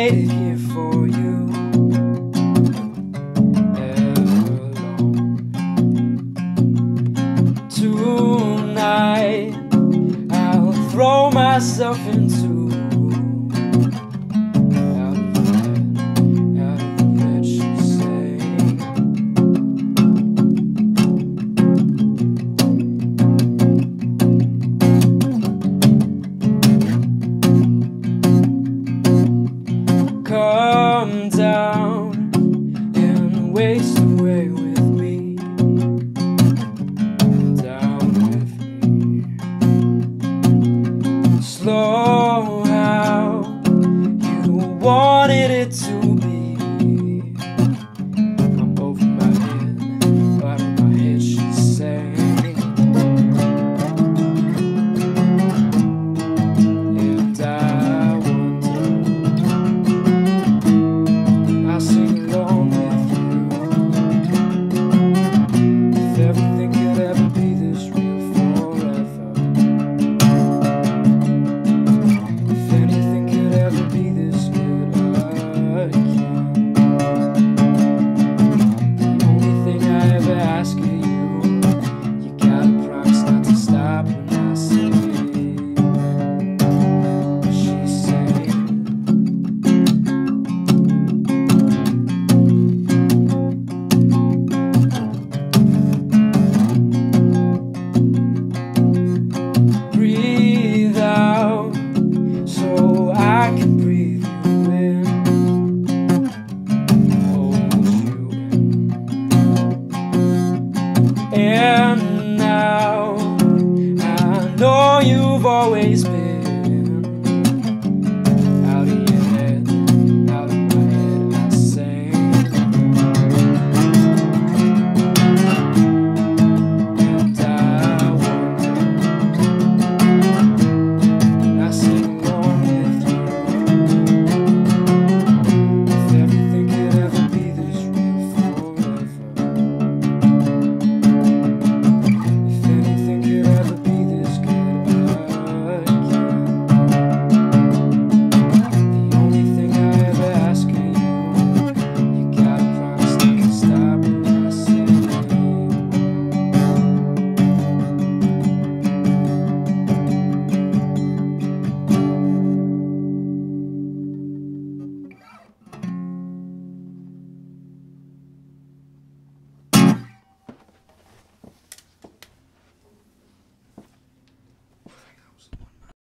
waited here for you. Everlong. Tonight I'll throw myself into out of bed, she sang. Come down and waste away with me. Down with me. Slow how you wanted it to be.